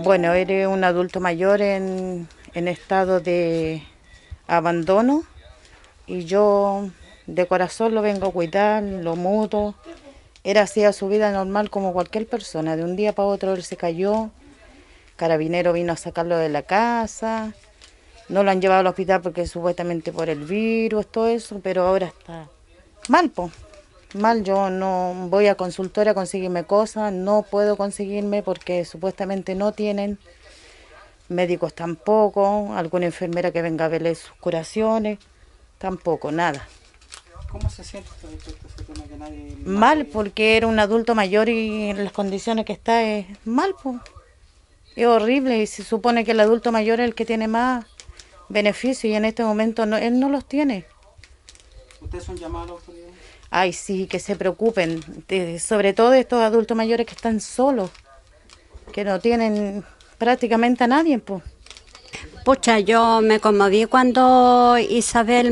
Bueno, eres un adulto mayor en estado de abandono y yo de corazón lo vengo a cuidar, lo mudo. Era así a su vida normal como cualquier persona. De un día para otro él se cayó, Carabinero vino a sacarlo de la casa, no lo han llevado al hospital porque supuestamente por el virus, todo eso, pero ahora está mal, po. Mal, yo no voy a consultorio a conseguirme cosas, no puedo conseguirme porque supuestamente no tienen. Médicos tampoco, alguna enfermera que venga a verle sus curaciones, tampoco, nada. ¿Cómo se siente usted respecto a ese tema que nadie más Mal, apoya? porque era un adulto mayor y en las condiciones que está es mal, pues. Es horrible y se supone que el adulto mayor es el que tiene más beneficios y en este momento no, él no los tiene. ¿Ustedes son llamados a la autoridad? Ay, sí, que se preocupen, sobre todo de estos adultos mayores que están solos, que no tienen prácticamente a nadie, pues. Pucha, yo me conmoví cuando Isabel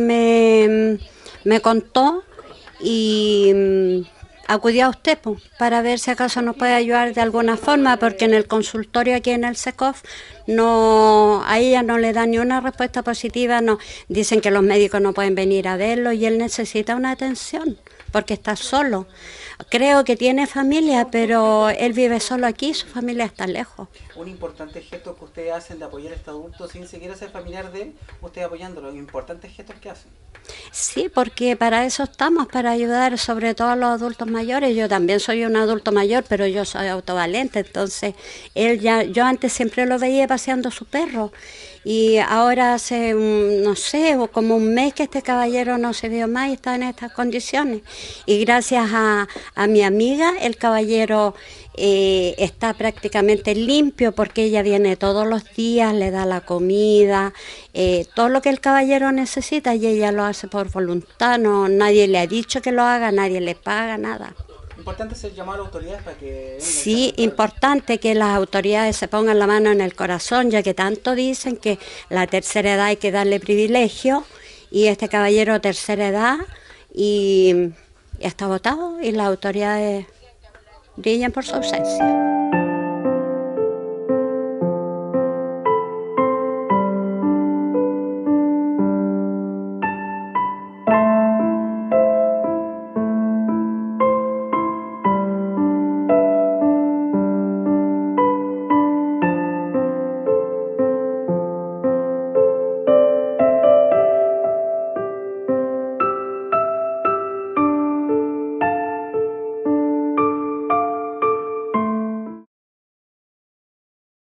me contó y acudí a usted pues, para ver si acaso nos puede ayudar de alguna forma, porque en el consultorio aquí en el SECOF no, a ella no le dan ni una respuesta positiva, no, dicen que los médicos no pueden venir a verlo y él necesita una atención porque está solo. Creo que tiene familia, pero él vive solo aquí, su familia está lejos. Un importante gesto que ustedes hacen de apoyar a este adulto sin siquiera ser familiar de él, ustedes apoyándolo, importantes gestos que hacen. Sí, porque para eso estamos, para ayudar sobre todo a los adultos mayores. Yo también soy un adulto mayor, pero yo soy autovalente, entonces yo antes siempre lo veía paseando su perro y ahora hace, no sé, como un mes que este caballero no se vio más y está en estas condiciones. Y gracias a mi amiga, el caballero está prácticamente limpio porque ella viene todos los días, le da la comida, todo lo que el caballero necesita y ella lo hace por voluntad, no, nadie le ha dicho que lo haga, nadie le paga, nada. Importante es llamar a las autoridades para que vengan y se Sí, hagan cargo. importante que las autoridades se pongan la mano en el corazón, ya que tanto dicen que la tercera edad hay que darle privilegio y este caballero tercera edad y está votado y las autoridades brillan por su ausencia.